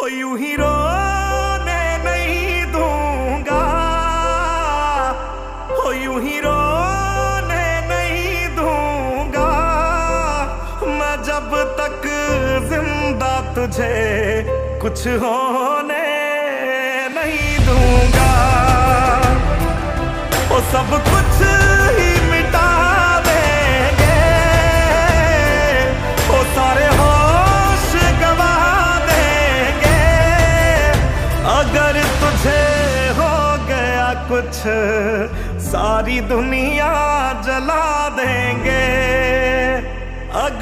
यूं ही रोने नहीं दूंगा, हो यूं ही रोने नहीं दूंगा मैं जब तक जिंदा तुझे कुछ होने नहीं दूंगा। वो सब कुछ ही मिटा देंगे, वो सारे होश गवा देंगे अगर तुझे हो गया कुछ, सारी दुनिया जला देंगे।